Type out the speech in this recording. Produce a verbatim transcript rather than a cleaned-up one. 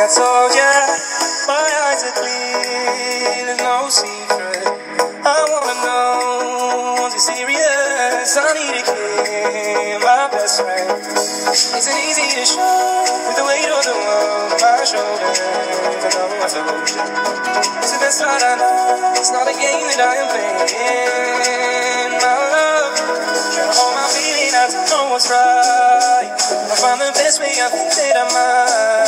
I told ya, my eyes are clear, there's no secret. I wanna know, is it serious? I need a kid, my best friend. Isn't easy to show, with the weight of the world on my shoulders. I know I told you, it's the best side I know. It's not a game that I am playing, my love. Trying to hold my feeling, I don't know what's right. I find the best way, I think that I might.